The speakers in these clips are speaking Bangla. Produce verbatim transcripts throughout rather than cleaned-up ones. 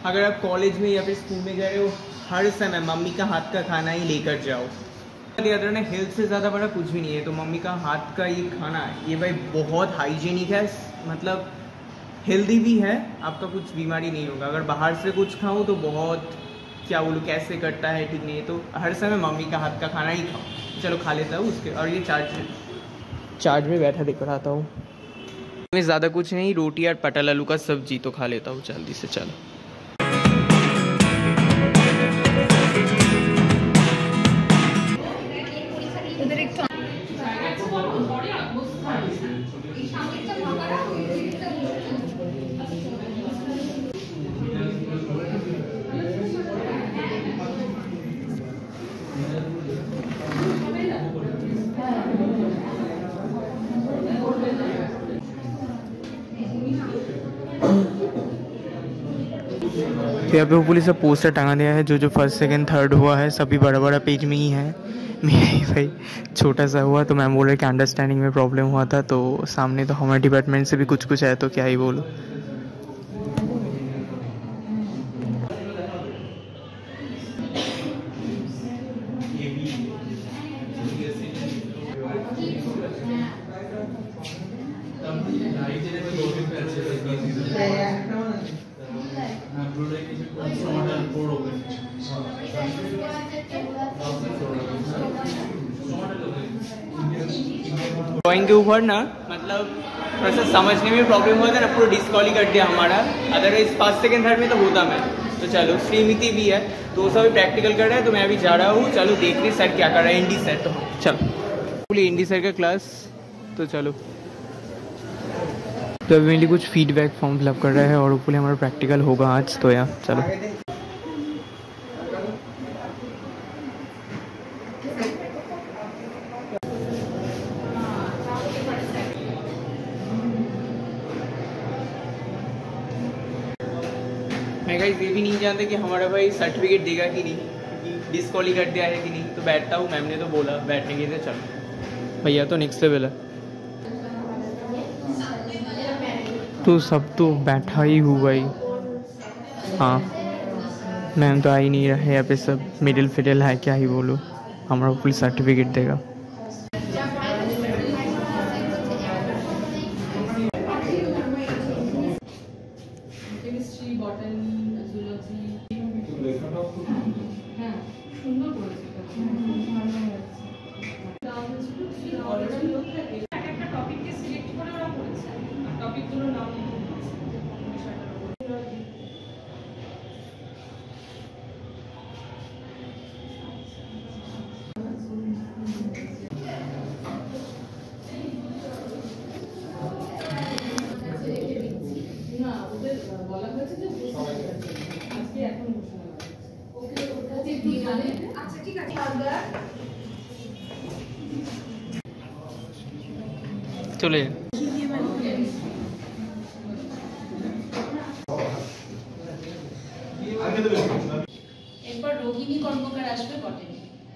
अगर आप कॉलेज में या फिर स्कूल में जा रहे हो, हर समय मम्मी का हाथ का खाना ही लेकर जाओ। याद रखना, हेल्थ से ज़्यादा बड़ा कुछ भी नहीं है। तो मम्मी का हाथ का ये खाना है, ये भाई बहुत हाइजीनिक है, मतलब हेल्दी भी है, आपका कुछ बीमारी नहीं होगा। अगर बाहर से कुछ खाओ तो बहुत क्या बोलूँ कैसे करता है, ठीक नहीं है। तो हर समय मम्मी का हाथ का खाना ही खाओ। चलो खा लेता हूँ उसके, और ये चार्ज चार्ज में बैठा दिख रहा था। मैं ज़्यादा कुछ नहीं, रोटी और पटल आलू का सब्जी तो खा लेता हूँ जल्दी से। चलो तो यहाँ पे वो पुलिस का पोस्टर टंगा दिया है, जो जो फर्स्ट सेकंड थर्ड हुआ है सभी बड़ा बड़ा पेज में ही है। मेरा ही भाई छोटा सा हुआ, तो मैम बोल रहे कि अंडरस्टैंडिंग में प्रॉब्लम हुआ था। तो सामने तो हमारे डिपार्टमेंट से भी कुछ कुछ है, तो क्या ही बोलो। ड्राइंग के ऊपर ना मतलब थोड़ा सा समझने में प्रॉब्लम हुआ था ना, पूरा डिस्क्वाली कर दिया हमारा। अदरवाइज फर्स्ट सेकंड थर्ड में तो होता मैं। तो चलो श्रीमिति भी है, तो वो सब प्रैक्टिकल कर रहा है, तो मैं अभी जा रहा हूँ। चलो देखते सर क्या कर रहा है, इंडी सर। तो चलो पूरी इंडी सर का क्लास, तो चलो। तो अभी मेनली कुछ फीडबैक फॉर्म फिलअप कर रहा है, और ऊपर हमारा प्रैक्टिकल होगा आज। तो यार चलो मैं गाइस ये भी नहीं जानते कि हमारा भाई सर्टिफिकेट देगा कि नहीं, क्योंकि डिस्क्वाली कर दिया है कि नहीं। तो बैठता हूँ, मैम ने तो बोला बैठने के लिए। चलो भैया तो नेक्स्ट लेवल है, तो सब तो बैठा ही हुआ ही। हाँ मैम तो आ ही नहीं रहे यहाँ पे, सब मिडिल फिडिल है, क्या ही बोलो। हमारा पुलिस सर्टिफिकेट देगा। চলে এরপর রোহিণী কর্মকার আসবে বটেনি।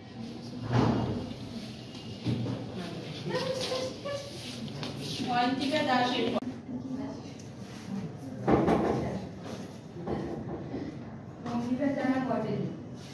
অয়ন্তিকা দাস এরপর অঙ্কিতা জানা বটেনি।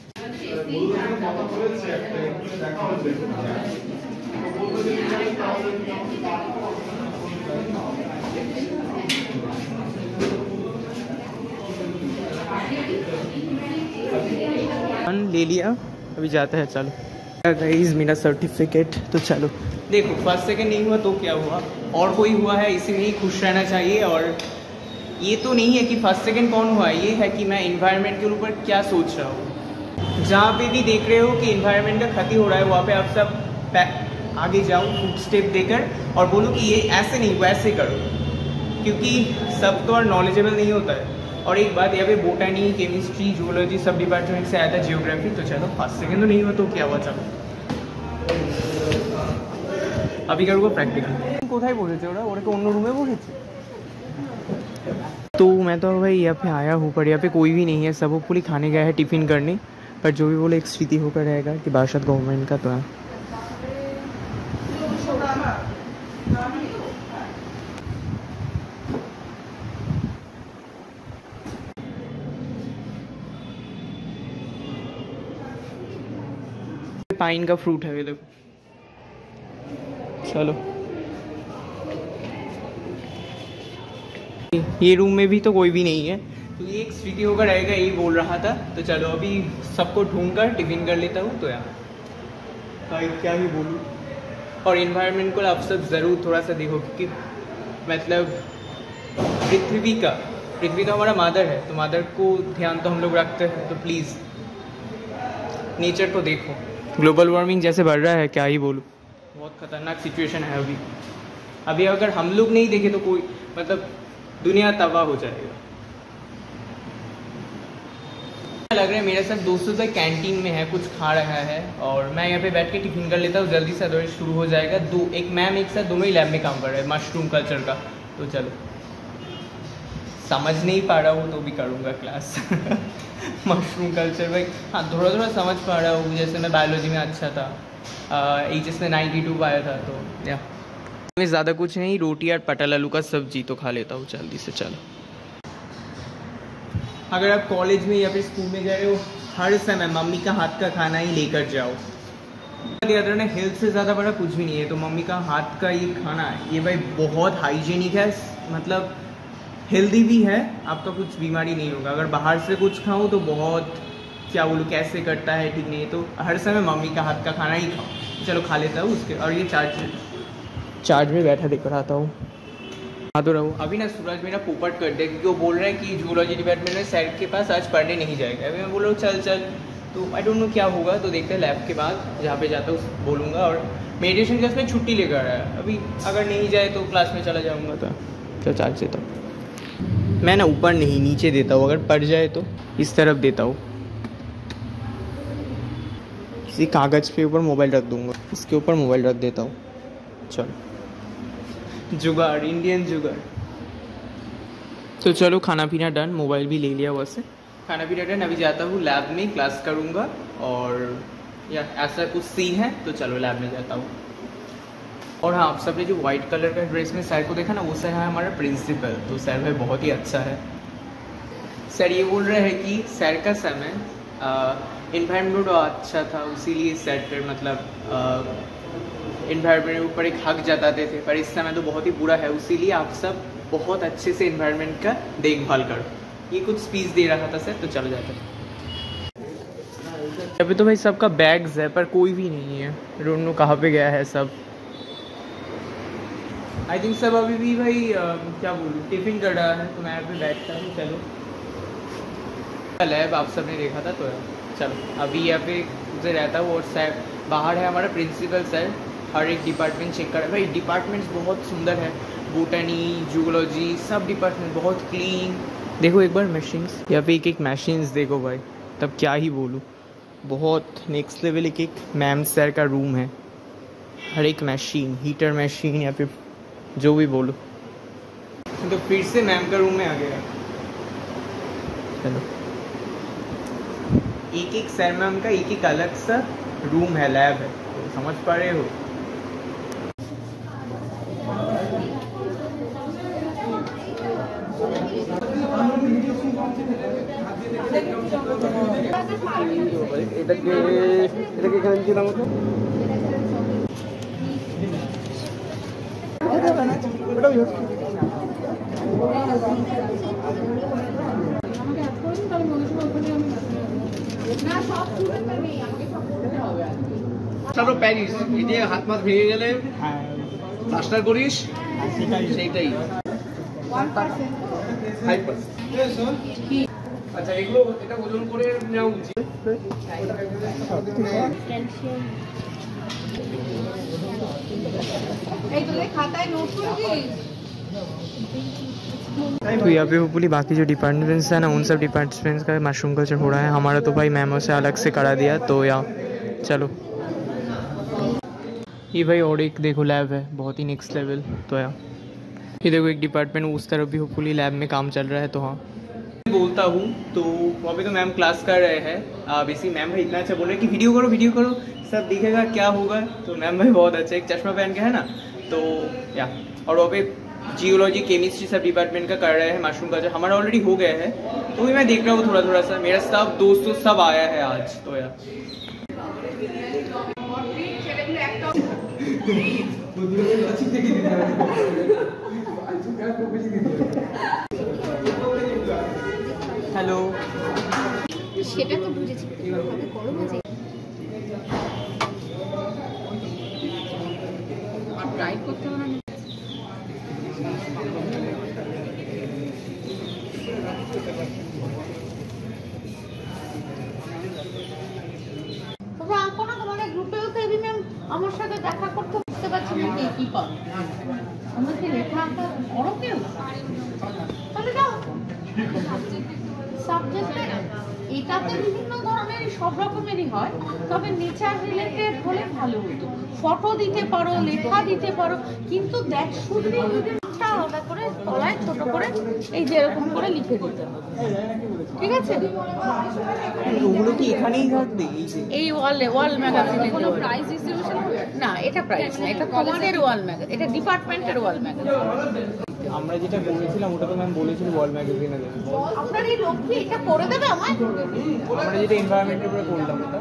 ले लिया, अभी जाते हैं। चलो गाइस मेरा सर्टिफिकेट, तो चलो देखो फर्स्ट सेकंड नहीं हुआ तो क्या हुआ, और कोई हुआ है, इसी में ही खुश रहना चाहिए। और ये तो नहीं है कि फर्स्ट सेकंड कौन हुआ, ये है कि मैं इन्वायरमेंट के ऊपर क्या सोच रहा हूँ। जहाँ पे भी देख रहे हो कि इन्वायरमेंट का क्षति हो रहा है, वहाँ पे आप सब आगे जाओ फुट स्टेप देकर और बोलो कि ये ऐसे नहीं वैसे करो, क्योंकि सब तो और नॉलेजेबल नहीं होता है। और एक बात, यहाँ पे बोटानी, केमिस्ट्री, जूलॉजी सब डिपार्टमेंट से आया था, जियोग्राफी। तो चलो फर्स्ट सेकंड तो नहीं हुआ तो क्या हुआ, चलो अभी करूँगा प्रैक्टिकल। कोথায় বসেছে ওরা ওরা को অন্য रूम में বসেছে। तो मैं तो भाई यहाँ पे आया हूँ, पर यहाँ पे कोई भी नहीं है, सब वो पूरी खाने गया है टिफ़िन करने। पर जो भी बोले एक स्थिति होकर रहेगा कि बारासात गवर्नमेंट का तो है। पाइन का फ्रूट है ये देखो। चलो ये रूम में भी तो कोई भी नहीं है, तो ये एक स्विगी होकर रहेगा, यही बोल रहा था। तो चलो अभी सबको ढूंढ कर टिफिन कर लेता हूँ। तो यार भाई क्या ही बोलूँ। और इन्वायरमेंट को आप सब ज़रूर थोड़ा सा देखो, क्योंकि मतलब पृथ्वी का पृथ्वी तो हमारा मादर है, तो मादर को ध्यान तो हम लोग रखते हैं। तो प्लीज़ नेचर को देखो। ग्लोबल वार्मिंग जैसे बढ़ रहा है क्या ही बोलूँ, बहुत ख़तरनाक सिचुएशन है अभी। अभी अगर हम लोग नहीं देखे तो कोई मतलब दुनिया तबाह हो जाएगा। लग रहा है मेरे साथ दोस्तों से कैंटीन में है, कुछ खा रहा है और मैं यहाँ पे बैठ के टिफिन कर लेता हूँ, जल्दी से दौड़ शुरू हो जाएगा। दो एक मैम एक साथ दोनों ही लैब में काम कर रहे हैं मशरूम कल्चर का। तो चलो समझ नहीं पा रहा हूँ तो भी करूँगा क्लास मशरूम कल्चर भाई हाँ थोड़ा थोड़ा समझ पा रहा हूँ, जैसे मैं बायोलॉजी में अच्छा था, एच एस में नाइन्टी टू पाया था। तो या मैं ज़्यादा कुछ नहीं, रोटी और पटल आलू का सब्जी तो खा लेता हूँ जल्दी से। चलो अगर आप कॉलेज में या फिर स्कूल में जा रहे हो, हर समय मम्मी का हाथ का खाना ही लेकर जाओ। याद रखना हेल्थ से ज़्यादा बड़ा कुछ भी नहीं है, तो मम्मी का हाथ का ये खाना है, ये भाई बहुत हाइजीनिक है, मतलब हेल्दी भी है, आपका कुछ बीमारी नहीं होगा। अगर बाहर से कुछ खाऊं तो बहुत क्या बोलूँ कैसे करता है ठीक नहीं है, तो हर समय मम्मी का हाथ का खाना ही खाओ। चलो खा लेता हूँ उसके। और ये चार्ज चार्ज में बैठा देख रहा था हूँ हाँ तो रहूँ। अभी ना सूरज मेरा पोपट कर दिया, क्योंकि वो बोल रहा है कि जूलॉजी डिपार्टमेंट में सर के पास आज पढ़ने नहीं जाएगा। अभी मैं बोल रहा हूँ चल चल, तो आई डोंट नो क्या होगा, तो देखते हैं लैब के बाद जहाँ पे जाता हूँ बोलूँगा। और मेडिटेशन क्लास में छुट्टी लेकर आया है, अभी अगर नहीं जाए तो क्लास में चला जाऊँगा। तो तो चार्ज देता हूँ मैं ना, ऊपर नहीं नीचे देता हूँ, अगर पड़ जाए तो इस तरफ देता हूँ, किसी कागज़ पे ऊपर मोबाइल रख दूँगा, इसके ऊपर मोबाइल रख देता हूँ। चलो जुगाड़, इंडियन जुगाड़। तो चलो खाना पीना डन, मोबाइल भी ले लिया वैसे, खाना पीना डन। अभी जाता हूँ लैब में, क्लास करूँगा। और या ऐसा कुछ सीन है तो चलो लैब में जाता हूँ। और हाँ, आप सबने जो वाइट कलर का ड्रेस में सर को देखा ना, वो सर है हमारा प्रिंसिपल। तो सर भाई बहुत ही अच्छा है। सर ये बोल रहे हैं कि सर का समय इन्वायरमेंट अच्छा था, इसीलिए सर मतलब इन्वायरमेंट के ऊपर एक हक जताते थे, पर इस समय तो बहुत ही बुरा है, इसीलिए आप सब बहुत अच्छे से इन्वायरमेंट का देखभाल करो। ये कुछ स्पीच दे रहा था सर, तो चलो जाते हैं। अभी तो भाई सबका बैग्स है पर कोई भी नहीं है, डोंट नो कहाँ पे गया है सब। आई थिंक सब अभी भी भाई आ, क्या बोलूँ टिफिन कर रहा है, तो मैं यहाँ पे बैठता हूँ। चलो लैब आप सब ने देखा था, तो चलो अभी यहाँ पे उसे रहता हूँ। और सर बाहर है हमारा प्रिंसिपल सर, हर एक डिपार्टमेंट चेक कर रहा है। भाई डिपार्टमेंट्स बहुत सुंदर है, बोटनी जूलॉजी सब डिपार्टमेंट बहुत क्लीन। देखो एक बार मशीन्स, यहाँ पे एक एक मशीन्स देखो भाई, तब क्या ही बोलूँ, बहुत नेक्स्ट लेवल। एक एक मैम सर का रूम है, हर एक मशीन, हीटर मशीन या फिर जो भी बोलो। तो फिर से मैम का रूम में आ गया। चलो एक एक सर मैम का एक एक अलग सा रूम है, लैब है, तो समझ पा रहे हो। চলো প্যারিস, এই যে হাত মাত ভেঙে গেলে প্লাস্টার করিস, সেইটাই আচ্ছা। এগুলো এটা ওজন করে নেওয়া উচিত। तो यहाँ पे होपफुली बाकी जो डिपार्टमेंट्स है ना, उन सब डिपार्टमेंट्स का मशरूम कल्चर हो रहा है। हमारा तो भाई मैमों से अलग से करा दिया। तो यहाँ चलो ये भाई और एक देखो लैब है, बहुत ही नेक्स्ट लेवल। तो यहाँ ये देखो एक डिपार्टमेंट, उस तरफ भी होपफुली लैब में काम चल रहा है। तो हाँ बोलता हूँ, तो वहाँ पे तो मैम क्लास कर रहे हैं। बेसिक मैम भाई इतना अच्छा बोल रहे हैं कि वीडियो करो वीडियो करो, सब दिखेगा क्या होगा। तो मैम भाई बहुत अच्छा, एक चश्मा पहन के है ना। तो या और वहाँ पे जियोलॉजी केमिस्ट्री सब डिपार्टमेंट का कर रहे हैं मशरूम कल्चर। हमारा ऑलरेडी हो गया है, तो भी मैं देख रहा हूँ थोड़ा थोड़ा सा। मेरा सब दोस्तों सब आया है आज। तो यार হ্যালো, সেটা তো বুঝেছি, গরম আছে আর ট্রাই করতে হবে না। তোমাদের গ্রুপেও তো এবি ম্যাম আমার সাথে দেখা করতে বুঝতে পারছি না কে কি পাবে। আমাকে লেখা আঁকা বড় কেউ তাহলে দাও সাবজেক্টে। এটাতে বিভিন্ন ধরনের সব রকমেরই হয়, তবে নেচার রিলেটেড হলে ভালো হতো। ফটো দিতে পারো, লেখা দিতে পারো, কিন্তু দেখ শুধু আলাদা করে তলায় ছোট করে এই যে এরকম করে লিখে দিতে হবে, ঠিক আছে? ওগুলো কি এখানেই থাকবে? এই ওয়ালে ওয়াল ম্যাগাজিনে কোনো প্রাইস ডিস্ট্রিবিউশন না, এটা প্রাইস না, এটা কমান্ডের ওয়াল ম্যাগাজিন, এটা ডিপার্টমেন্টের ওয়াল ম্যাগাজিন। আমরা যেটা করেছিলাম ওটা তো ম্যাম বলেছিল ওয়াল ম্যাগাজিনে দেবে। আপনার এই লক্ষ্মী এটা করে দেবে আমায়? আমরা যেটা এনভায়রনমেন্টের উপরে করলাম ওটা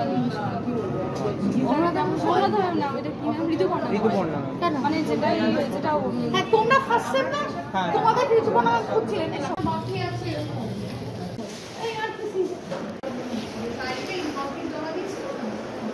ঋতুপর্ণা কেন মানে যেটা যেটা হ্যাঁ তোমরা ফার্স্ট সেম না, তোমাদের ঋতুপর্ণা খুঁজছিলেন এসব বাকি আছে। এই আর কিছু সাইডে ইনফরমেশন জমা দিয়েছিল না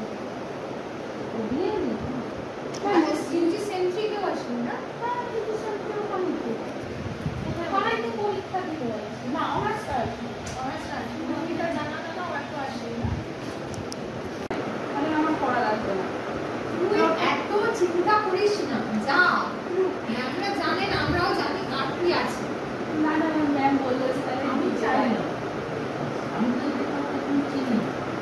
ওবিএনি হ্যাঁ সিউজি সেন্ট্রিকেও আসেন না। হ্যাঁ কিন্তু সেন্ট্রিকেও কমিটি সবাই তো পরীক্ষা দিতে আসে না। আমার স্যার আমার স্যার এটা জানা না আমার তো আসে না, তাহলে আমার পড়া লাগবে না। তুই এত চিন্তা করিস না, যা আমরা জানেন, আমরাও জানি কার কি আছে। না না ম্যাম বলেছে তাহলে আমি চাই না, আমি তো চিনি।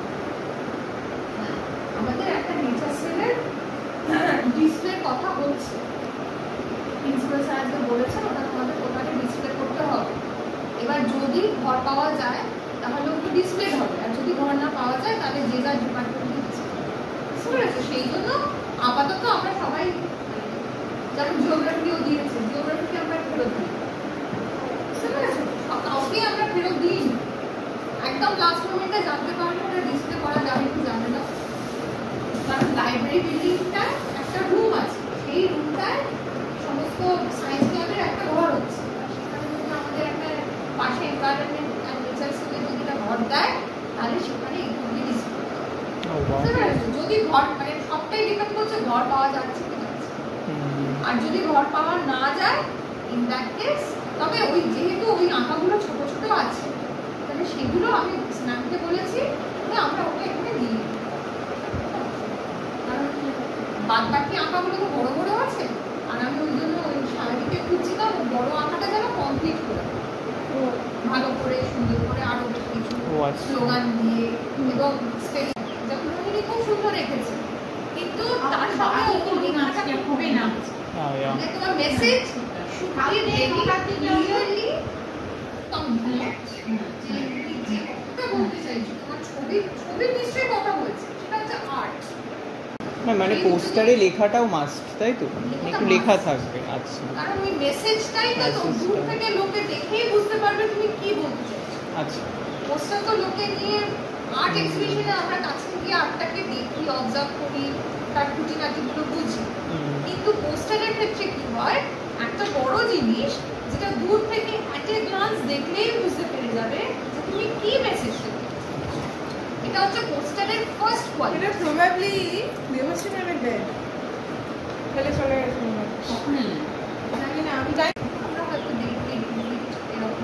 আমাদের একটা নেচার সেলের ডিসপ্লে কথা বলছে, প্রিন্সিপাল স্যার আজকে বলেছেন ওটা তোমাদের ওটাকে ডিসপ্লে করতে হবে। এবার যদি ঘর পাওয়া যায় তাহলে ওটা ডিসপ্লে হবে, আর যদি ঘর না পাওয়া যায় তাহলে যে যার ডিপার্টমেন্টে ডিসপ্লে। বুঝতে পেরেছো? সেই জন্য আপাতত আমরা সবাই যেমন জিওগ্রাফিও দিয়েছে, জিওগ্রাফিকে আমরা ফেরত দিই। বুঝতে পেরেছো? কাউকে আমরা ফেরত দিই একদম লাস্ট মোমেন্টে জানতে পারবো ওটা ডিসপ্লে করা যাবে কি যাবে না। কারণ লাইব্রেরি বিল্ডিংটায় একটা রুম আছে, সেই রুমটায় সমস্ত সায়েন্স ক্লাবের একটা ঘর হচ্ছে, সেখানে যদি আমাদের একটা পাশে এনভায়রনমেন্ট অ্যান্ড নেচার সেলের যদি একটা ঘর দেয় তাহলে সেখানে এইগুলি ডিসপ্লে। বুঝতে পেরেছো? যদি ঘর মানে সবটাই ডিপেন্ড করছে ঘর পাওয়া যাচ্ছে কি যাচ্ছে। আর যদি ঘর পাওয়া না যায় ইন দ্যাট কেস তবে ওই যেহেতু ওই আঁকাগুলো ছোট ছোট আছে তাহলে সেগুলো আমি ম্যামকে বলেছি যে আমরা ওকে এখানে দিই, কারণ বাদ বাকি আঁকাগুলো তো বড় বড় আছে। আর আমি ওই জন্য ওই শাড়িকে খুঁজছিলাম বড় আঁকাটা যেন কমপ্লিট করে ভালো করে সুন্দর করে আরো কিছু স্লোগান দিয়ে এবং যেগুলো খুব সুন্দর রেখেছে, কিন্তু তার সঙ্গে লেখাটা হবে না। তোমার message should be very clearly complete। যেটা বলতে চাইছি তোমার ছবি ছবি নিশ্চয়ই কথা বলছে, সেটা হচ্ছে আর্ট। না মানে পোস্টারে লেখাটাও মাস্ট, তাই তো? একটু লেখা থাকবে। আচ্ছা, কারণ ওই মেসেজটাই তো দূর থেকে লোকে দেখেই বুঝতে পারবে তুমি কি বলতে চাইছো। আচ্ছা, পোস্টার তো লোকে নিয়ে আর্ট এক্সিবিশনে আমরা কাছে গিয়ে আর্টটাকে দেখি, অবজার্ভ করি, তার খুঁটিনাটিগুলো বুঝি, কিন্তু পোস্টারের ক্ষেত্রে কি হয় একটা বড় জিনিস যেটা দূর থেকে অ্যাট এ গ্লান্স দেখলেই বুঝতে পেরে যাবে যে তুমি কি মেসেজ দিতে চাইছো। এটা হচ্ছে পোস্টারের ফার্স্ট কোয়ালিটি। এটা প্রবাবলি দেবশ্রী ম্যামের দেয় তাহলে চলে গেছে কখনো জানি না, আমি জানি আমরা হয়তো দেখি এরকম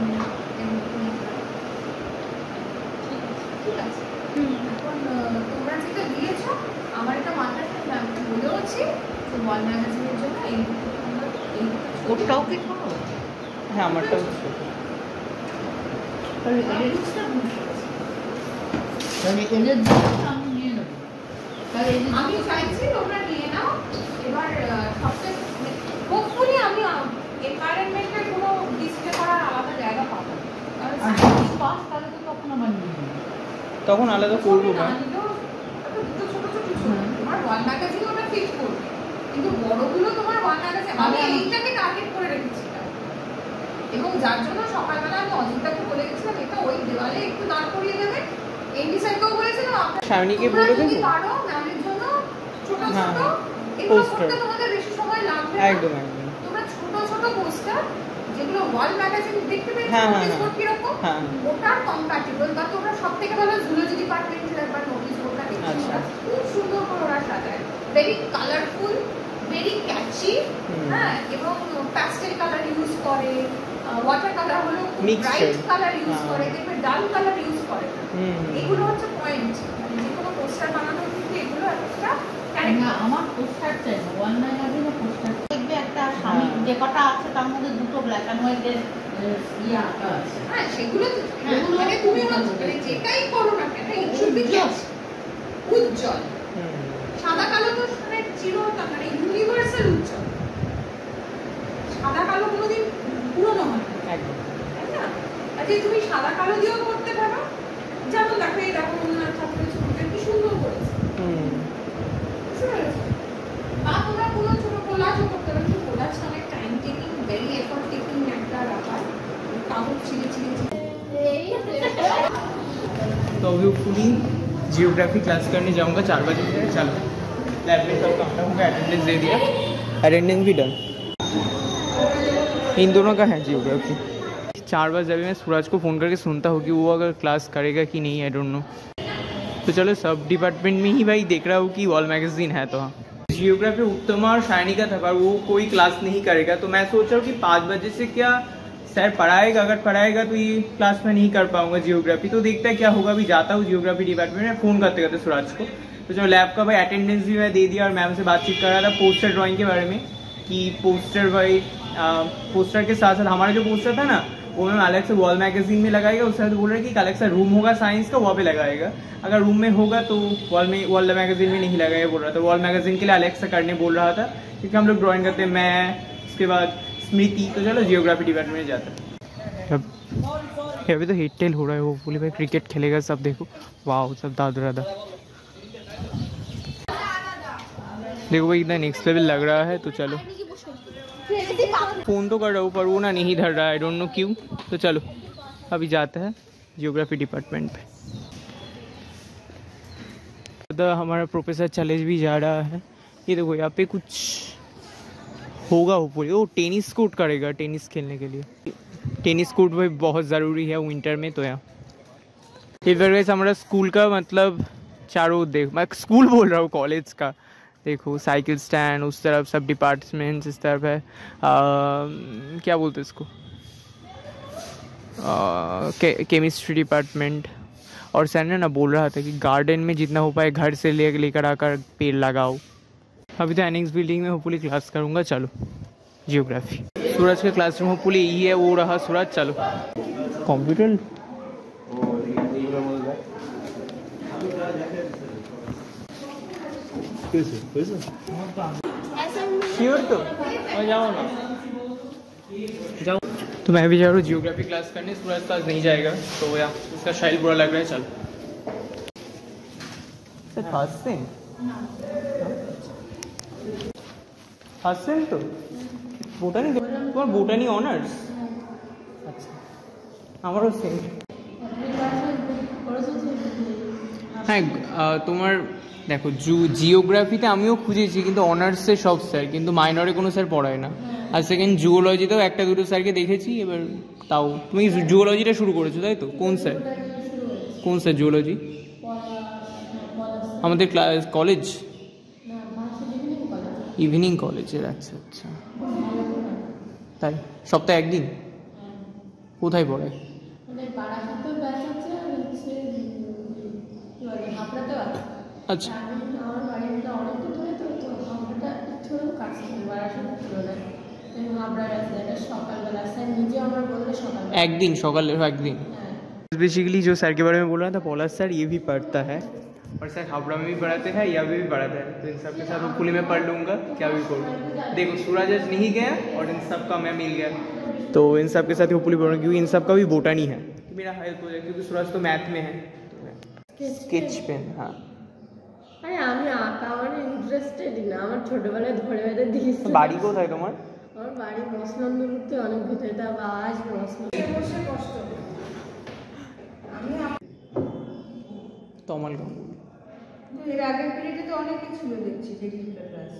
ঠিক আছে। এখন তোমরা যেটা দিয়েছো আমার এটা মাথায় বলেওছি যে ওয়াল ম্যাগাজিনের জন্য এই এই ওটাও কি খাবো? হ্যাঁ আমারটাও ছোট। আমি চাইছি তোমরা নিয়ে নাও। এবার সবচেয়ে হোপফুলি আমি এনভায়রনমেন্টের কোনো ডিসপ্লে করার আলাদা জায়গা পাবো, কারণ সায়েন্স পাস তাহলে তো তখন আমার তখন আলাদা করবো না। ছোট ছোট তোমার ওয়াল ম্যাগাজিন ওটা ফিট করবে, কিন্তু বড়গুলো তোমার ওয়াল ম্যাগাজিন আমি এইটাকে টার্গেট করে রেখেছিলাম। এবং যার জন্য সকালবেলা আমি অজিতাকে বলে গেছিলাম এটা ওই দেওয়ালে একটু দাঁড় করিয়ে দেবে, এমডি স্যারকেও বলেছিলাম আপনারা শাওনিকে বলে দেবো যদি পারো ম্যামের জন্য ছোট হ্যাঁ, ছোট হ্যাঁ। এগুলো Poster। করতে তোমাদের বেশি সময় লাগবে না। একদম একদম তোমরা ছোট ছোট পোস্টার যেগুলো ওয়াল ম্যাগাজিন দেখতে পেয়েছো হ্যাঁ, হ্যাঁ, নোটিশ বোর্ড হ্যাঁ। কিরকম হ্যাঁ। ওটার কম্প্যাটিবল বা তোমরা সব থেকে ভালো জুলজি ডিপার্টমেন্টের একবার নোটিশ বোর্ডটা দেখো আচ্ছা। খুব সুন্দর করে ওরা সাজায় very colourful very catchy hmm. হ্যাঁ এবং প্যাস্টেল কালার ইউজ করে ওয়াটার কালার হলো Mixed bright shade। Colour use হ্যাঁ। করে দেখবে ডাল কালার ইউজ করে না হুম, হুম। এগুলো হচ্ছে পয়েন্ট যে কোনো পোস্টার বানানোর কিন্তু এগুলো একটা না, character। আমার পোস্টার চাই না ওয়ান ম্যাগাজিনে পোস্টার দেখবে একটা স্বামী হ্যাঁ। যে কটা আছে তার মধ্যে দুটো ব্ল্যাক অ্যান্ড হোয়াইটের ইয়ে আঁকা আছে হ্যাঁ সেগুলো তো হ্যাঁ, মানে তুমি হচ্ছে মানে যেটাই করো না কেন it should be just উজ্জ্বল হুম। সাদা কালো তো মানে চিরতা মানে ইউনিভার্সাল উজ্জ্বল সাদা কালো কোনোদিন পুরনো হয় না একদম তাই না আর যে তুমি সাদা কালো দিয়েও করতে পারো যেমন দেখো এই দেখো রবীন্দ্রনাথ ঠাকুরের ছবিটা কি সুন্দর করেছে হুম। বুঝতে পেরেছো? বা তোমরা কোনো ছোট কোলাজও করতে পারো কিন্তু কোলাজ অনেক time taking very effort taking একটা ব্যাপার কাগজ ছিঁড়ে ছিঁড়ে ছিঁড়ে तो अभी फुली जियोग्राफी क्लास करने जाऊंगा चार बजे से चलो लैब में सब काम होगा अटेंडेंस दे दिया अटेंडेंस भी डन इन दोनों का है जियोग्राफी चार बजे अभी मैं सूरज को फ़ोन करके सुनता हूँ कि वो अगर क्लास करेगा कि नहीं आई डोंट नो तो चलो सब डिपार्टमेंट में ही भाई देख रहा हूँ कि वॉल मैगजीन है तो हाँ जियोग्राफी उत्तमा और शाइनी का था पर वो कोई क्लास नहीं करेगा तो मैं सोच रहा हूँ कि पाँच बजे से क्या सर पढ़ाएगा अगर पढ़ाएगा तो ये क्लास में नहीं कर पाऊंगा जियोग्राफी तो देखता है क्या होगा अभी जाता हूँ जियोग्राफी डिपार्टमेंट में फ़ोन करते करते सूरज को तो जो लैब का भाई अटेंडेंस भी मैं दे दिया और मैम से बातचीत कर रहा था पोस्टर ड्राइंग के बारे में कि पोस्टर भाई पोस्टर के साथ साथ हमारा जो पोस्टर था ना वो मैम अलग से वॉल मैगजीन में लगाएगा उसके साथ बोल रहे हैं कि अलग से रूम होगा साइंस का वहाँ पे लगाएगा अगर रूम में होगा तो वॉल में वॉल मैगजीन में नहीं लगाएगा बोल रहा था वॉल मैगजीन के लिए अलग से करने बोल रहा था क्योंकि हम लोग ड्राइंग करते हैं मैं उसके बाद स्मृति तो चलो जियोग्राफी डिपार्टमेंट में जाता है अभी तो हिट टेल हो रहा है वो बोले भाई क्रिकेट खेलेगा सब देखो वाह सब दादा दादा देखो भाई इतना नेक्स्ट लेवल लग रहा है तो चलो फ़ोन तो कर रहा हूँ पर वो ना नहीं धर रहा है आई डोंट नो क्यों तो चलो अभी जाते हैं जियोग्राफी डिपार्टमेंट पे तो हमारा प्रोफेसर चले भी जा रहा है ये देखो यहाँ पे कुछ होगा वो पूरी वो टेनिस कोर्ट करेगा टेनिस खेलने के लिए टेनिस कोर्ट भाई बहुत ज़रूरी है विंटर में तो यहाँ इस वजह से हमारा स्कूल का मतलब चारों देख मैं स्कूल बोल रहा हूँ कॉलेज का देखो साइकिल स्टैंड उस तरफ सब डिपार्टमेंट्स इस तरफ है आ, क्या बोलते हैं इसको के, केमिस्ट्री डिपार्टमेंट और सर ने ना बोल रहा था कि गार्डन में जितना हो पाए घर से ले लेकर आकर पेड़ लगाओ अभी तो एनेक्स बिल्डिंग में होपफुली क्लास करूँगा चलो जियोग्राफी सूरज का क्लासरूम होपफुली यही है वो रहा सूरज चलो कंप्यूटर श्योर तो और जाओ ना जाओ तो मैं भी जा रहा हूँ जियोग्राफी क्लास करने सूरज क्लास नहीं जाएगा तो यार उसका स्टाइल बुरा लग रहा है चलो फर्स्ट सेम फर्स्ट सेम तो बोटानी तुम्हार बोटानी ऑनार्स अच्छा हमारो सेम হ্যাঁ তোমার দেখো জু জিওগ্রাফিতে আমিও খুঁজেছি কিন্তু অনার্সে সব স্যার কিন্তু মাইনরে কোনো স্যার পড়ায় না আর সেকেন্ড জুওলজিতেও একটা দুটো স্যারকে দেখেছি এবার তাও তুমি জুওলজিটা শুরু করেছো তাই তো কোন স্যার কোন স্যার জুওলজি আমাদের ক্লাস কলেজ ইভিনিং কলেজের আচ্ছা আচ্ছা তাই সপ্তাহে একদিন কোথায় পড়ায় আচ্ছা একদিন সকালে একদিন बेसिकली जो सर के बारे में बोल रहा था पॉलस सर ये भी पढ़ता है और सर हावड़ा में भी पढ़ाते हैं यहाँ पे भी पढ़ाते हैं तो इन सब के साथ होपफुली मैं पढ़ लूँगा क्या भी करूँ देखो सूरज आज नहीं गया और इन सब का मैं मिल गया तो इन सब के साथ होपफुली पढ़ूँगा क्योंकि इन सब का भी बोटानी है तो मेरा हेल्प हो जाए क्योंकि सूरज तो मैथ में है स्केच पेन हाँ আরে আমি আঁকা আমার ইন্টারেস্টেড না আমার ছোটবেলায় ধরে বেঁধে দিয়েছে বাড়ি কোথায় তোমার আমার বাড়ি মসনন্দপুরতে অনেক ভিতরে তা আজ মসনন্দপুর তমাল গাঙ্গুলি। কিন্তু এর আগের পিরিয়ডে তো অনেকে ছিল দেখছি যে ডিজিটাল ক্লাসে।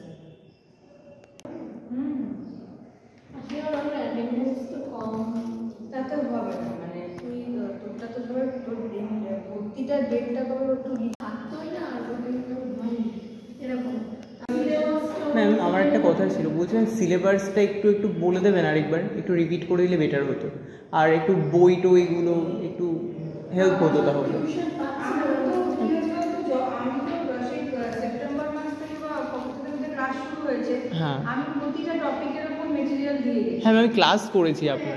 হুম আসলে আমার অ্যাটেন্ডেন্স তো কম, তাতেও হবে না, মানে তুই তোরটা তো ধর তোর ভর্তিটার ডেটটা কবে একটু থাকতোই না আর ভয় এরকম। ম্যাম আমার একটা কথা ছিল, বলছিলাম সিলেবাসটা একটু একটু বলে দেবেন আরেকবার, একটু রিপিট করে দিলে বেটার হতো, আর একটু বই টইগুলো একটু হেল্প হতো তাহলে। সেপ্টেম্বর মাস থেকে বা কবে থেকে ক্লাস শুরু হয়েছে, হ্যাঁ আমি প্রতিটা টপিকের উপর মেটেরিয়াল দিয়ে দিই। হ্যাঁ আমি ক্লাস করেছি আপনার।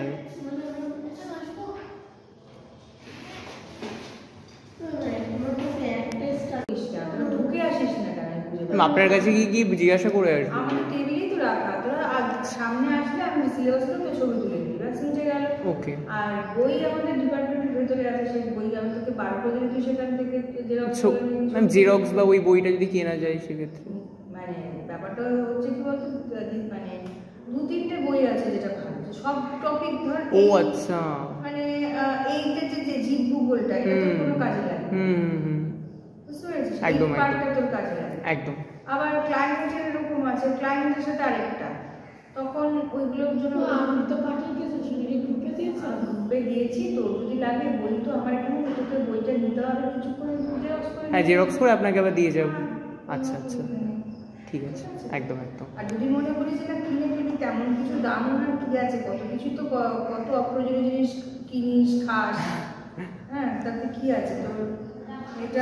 ঢুকে আসিস না কেন? আপনার কাছে কি কি জিজ্ঞাসা করে আসবো? আমার টেবিলেই তো রাখা, তোরা সামনে আসলে আমি সিলেবাসগুলো তো ছবি তুলে দিই, ব্যাস হয়ে গেল। ওকে। আর বই আমাদের ডিপার্টমেন্টের ভেতরে আছে, সেই বই আমি তোকে বার করে দিলে তুই সেখান থেকে জেরক্স করে নিবি। ম্যাম জেরক্স বা ওই বইটা যদি কেনা যায় সেক্ষেত্রে মানে ব্যাপারটা হচ্ছে কি বলতো, মানে দু তিনটে বই আছে যেটা ভালো, সব টপিক ধর। ও আচ্ছা, মানে এইটা যে যে জীব ভূগোলটা এটা তো কোনো কাজে লাগে। হুম হুম বুঝতে পেরেছিস? একদম এই পার্টটা তোর কাজে লাগে একদম। আবার ক্লাইমেটের এরকম আছে, ক্লাইমেটের সাথে আরেকটা, তখন ওইগুলোর জন্য আমি তো পাঠিয়ে দিয়েছি, শুনে গ্রুপে দিয়েছি, গ্রুপে দিয়েছি। তোর যদি লাগে বই তো আমার এখানে, তোকে বইটা নিতে হবে কিছুক্ষণ জেরক্স করে। হ্যাঁ জেরক্স করে আপনাকে আবার দিয়ে যাবো। আচ্ছা আচ্ছা ঠিক আছে, একদম একদম। আর যদি মনে করিস যে না কিনে ফেলি, তেমন কিছু দামও না, ঠিক আছে, কত কিছু তো, কত অপ্রয়োজনীয় জিনিস কিনিস খাস, হ্যাঁ তাতে কি আছে তোর, এটা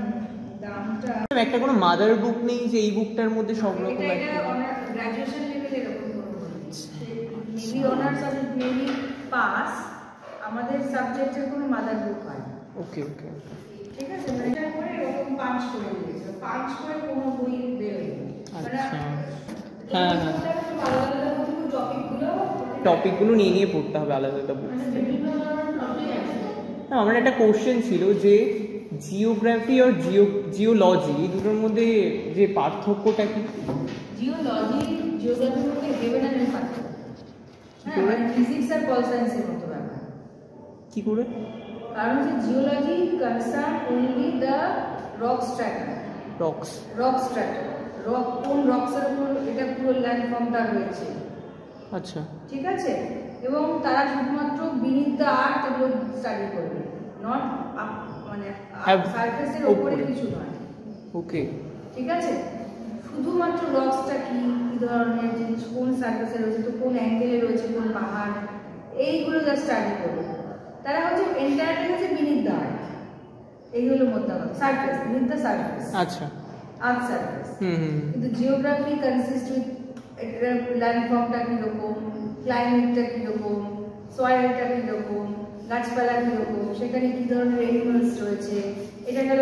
দামটা। একটা কোনো মাদার বুক নেই যে এই বুকটার মধ্যে সব রকম এটা একটা? এটা অনার গ্র্যাজুয়েশন লেভেলে এরকম কোনো মেবি অনার্স আর মেবি পাস, আমাদের সাবজেক্টের কোনো মাদার বুক হয়। ওকে ওকে ঠিক আছে, মানে এটা করে এরকম পাঁচ করে দিয়েছে, পাঁচ করে কোনো বই বেরোয়। আচ্ছা হ্যাঁ হ্যাঁ, আলাদা আলাদা টপিকগুলো টপিকগুলো নিয়ে নিয়ে পড়তে হবে আলাদা আলাদা বুক। মানে বিভিন্ন ধরনের টপিক আছে। হ্যাঁ আমার একটা কোশ্চেন ছিল যে জিওগ্রাফি আর জিও জিওলজি এই দুটোর মধ্যে যে পার্থক্যটা কি? জিওলজি জিওগ্রাফির মধ্যে হেভেন অ্যান্ড পার্থক্য, হ্যাঁ মানে ফিজিক্স আর পল সায়েন্সের মতো ব্যাপার। কি করে? কারণ হচ্ছে geology concern only the rock structure, rocks rock structure, rock কোন রক্সের উপর এটা পুরো ল্যান্ডফর্মটা রয়েছে, আচ্ছা ঠিক আছে, এবং তারা শুধুমাত্র বিনিথ দ্য আর্থ এগুলো স্টাডি করবে, নট মানে সারফেসের উপরে কিছু নয়। ওকে ঠিক আছে, শুধুমাত্র রক্সটা কি কি ধরনের জিনিস, কোন সারফেসে রয়েছে, তো কোন অ্যাঙ্গেলে রয়েছে, কোন পাহাড়, এইগুলো যা স্টাডি করবে। তারা হচ্ছে এন্টায়ারটা হচ্ছে বিনিথ দ্য আর্থ, এইগুলো মধ্যে সারফেস, বিনিথ দ্য সারফেস, আচ্ছা আর্থ সারফেস। হুম হুম কিন্তু জিওগ্রাফি কনসিস্ট উইথ ল্যান্ডফর্মটা কীরকম, ক্লাইমেটটা কীরকম, সয়েলটা কীরকম, গাছপালা কীরকম, সেখানে কী ধরনের এনিমালস রয়েছে, এটা গেল।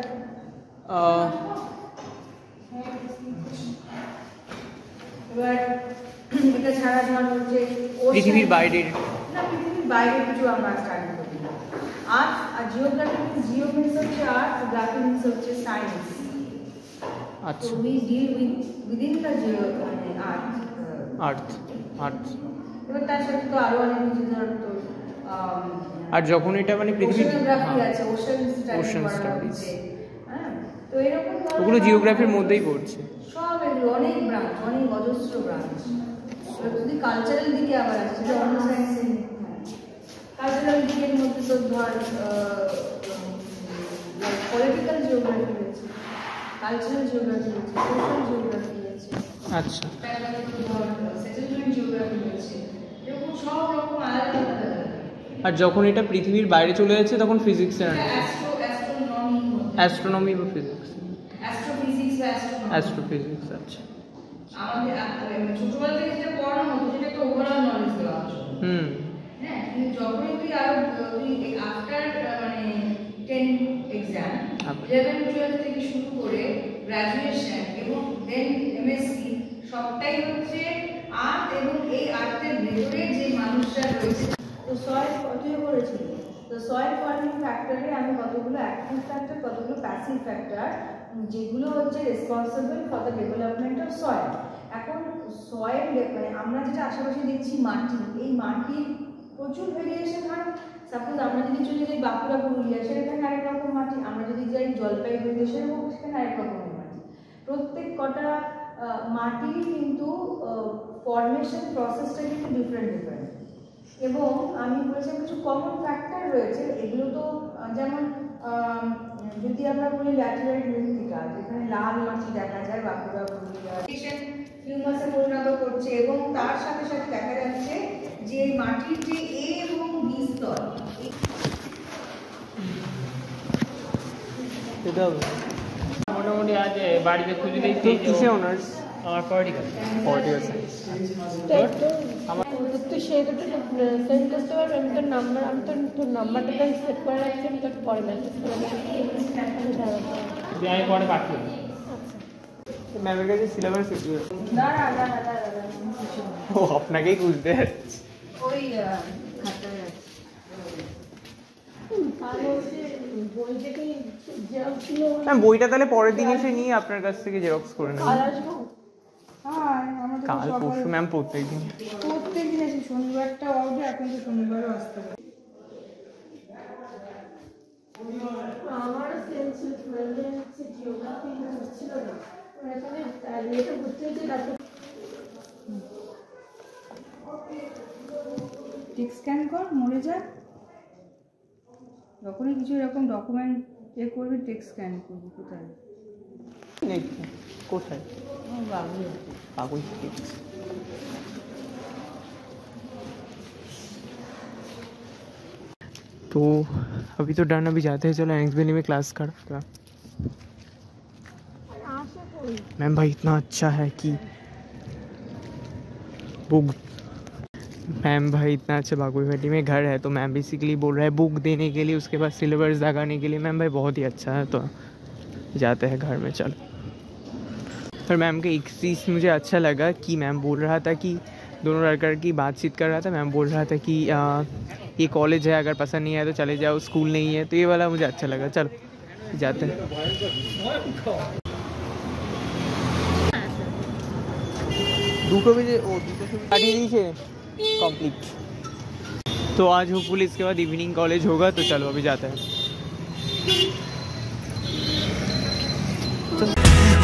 এবার এটা ছাড়া ধর হচ্ছে পৃথিবীর বাইরের, না পৃথিবীর বাইরে কিছু আমরা স্টাডি করি। আর্ট আর জিওগ্রাফি, জিও মিনস হচ্ছে আর্ট, গ্রাফি মিনস হচ্ছে সায়েন্স। আচ্ছা So we deal with within the geo মানে art. Earth earth. এবার তার সাথে তো আরো অনেক কিছু ধর তো আর যখন এটা মানে পৃথিবীর ওশেনোগ্রাফি আছে, ওশেন Ocean স্টাডি studies. হ্যাঁ, তো এরকম ধরনের ওগুলো জিওগ্রাফির মধ্যেই পড়ছে। সব এগুলো অনেক ব্রাঞ্চ, অনেক অজস্র ব্রাঞ্চ। এবার যদি কালচারাল দিকে আবার আছে, সেটা অন্য সায়েন্সে, কালচারাল দিকের মধ্যে তো ধর পলিটিক্যাল জিওগ্রাফি রয়েছে, কালচারাল জিওগ্রাফি রয়েছে, সোশ্যাল জিওগ্রাফি রয়েছে, আচ্ছা সেটেলমেন্ট জিওগ্রাফি রয়েছে, এরকম সব রকম আলাদা আলাদা। আর যখন এটা পৃথিবীর বাইরে চলে যাচ্ছে তখন ফিজিক্সের অ্যাস্ট্রো অ্যাস্ট্রোনমি, অ্যাস্ট্রোনমি বা ফিজিক্স, অ্যাস্ট্রোফিজিক্স বা অ্যাস্ট্রোনমি, অ্যাস্ট্রোফিজিক্স। আচ্ছা আমাদের ছোটবেলা থেকে যেটা পড়ানো হতো সেটা একটা ওভারঅল নলেজ দেওয়া হতো। হুম হ্যাঁ, কিন্তু যখনই তুই আরো তুই আফটার মানে টেন এক্সাম, ইলেভেন টুয়েলভ থেকে শুরু করে গ্রাজুয়েশন এবং দেন এমএসসি, সবটাই হচ্ছে আর্ট, এবং এই আর্টের ভেতরে যে মানুষরা রয়েছে। তো সয়েল কতই করেছিল, তো সয়েল ফর্মিং ফ্যাক্টরে আমি কতগুলো অ্যাক্টিভ ফ্যাক্টর, কতগুলো প্যাসিভ ফ্যাক্টর, যেগুলো হচ্ছে responsible for the development of soil. এখন সয়েল মানে আমরা যেটা আশেপাশে দেখছি মাটি, এই মাটির প্রচুর ভেরিয়েশন হয়, সাপোজ আমরা যদি চলে যাই বাঁকুড়া পুরুলিয়া সেখানে আরেক রকম মাটি, আমরা যদি যাই জলপাইগুড়ি সেরকম সেখানে আরেক রকমের মাটি। প্রত্যেক কটা মাটির কিন্তু ফর্মেশন প্রসেসটা কিন্তু ডিফারেন্ট ডিফারেন্ট। এবং আমি বলেছিলাম কিছু কমন ফ্যাক্টর রয়েছে, এগুলো তো যেমন যদি আমরা বলি ল্যাটেরাইট মৃত্তিকা, যেখানে লাল মাটি দেখা যায় বাঁকুড়া পুরুলিয়া হিউমাসে পরিণত করছে, এবং তার সাথে সাথে দেখা যাচ্ছে যে মাটির যে এ এবং বি স্তর মোটামুটি আজ বাড়িতে খুঁজে দেখছি কিসে অনার্স আমার পলিটিক্যাল পলিটিক্যাল সায়েন্স তুই সেটা তো সেন্ড করতে পারবি, আমি তোর নাম্বার আমি তোর তোর নাম্বারটা তো সেভ করে রাখছি, আমি তোর পরে মেসেজ করে আমি পরে পাঠিয়ে ম্যামের কাছে সিলেবাস দাঁড়া দাঁড়া দাঁড়া দাঁড়া ও আপনাকেই খুঁজতে ওই খাতায় আছে। ম্যাম বইটা তাহলে পরের দিন এসে নিয়ে আপনার কাছ থেকে জেরক্স করে নেব। হ্যাঁ আমাদের কাল পরশু ম্যাম প্রত্যেক দিন প্রত্যেক দিন আছে, শনিবারটা অফ, এখন তো শনিবারও আসতে পারে। আমার সেন্স মানে হচ্ছে জিওগ্রাফি ছিল না এখানে এটা বুঝতে যে টেক স্ক্যান কর, মরে যা, যখনই কিছু এরকম ডকুমেন্ট এ করবি টেক স্ক্যান করবি। কোথায় নেই কোথায় বাবু কাগজ तो अभी तो डन, अभी जाते हैं, चलो एंक्स वैली में क्लास कर। मैम भाई इतना अच्छा है कि बुक मैम भाई इतना अच्छा बागुई वैली में घर है, तो मैम बेसिकली बोल रहा है बुक देने के लिए, उसके बाद सिलेबस लगाने के लिए। मैम भाई बहुत ही अच्छा है, तो जाते हैं घर में चलो। पर मैम का एक चीज़ मुझे अच्छा लगा कि मैम बोल रहा था कि दोनों लड़कर की बातचीत कर रहा था, मैम बोल रहा था कि आ, ये कॉलेज है, अगर पसंद नहीं आया तो चले जाओ, स्कूल नहीं है, तो ये वाला मुझे अच्छा लगा। चलो जाते हैं। দুটো বেজে ও দুটো পাঠিয়ে দিয়েছে কমপ্লিট। तो आज होपफुली इसके बाद इवनिंग कॉलेज होगा, तो चलो अभी जाते हैं।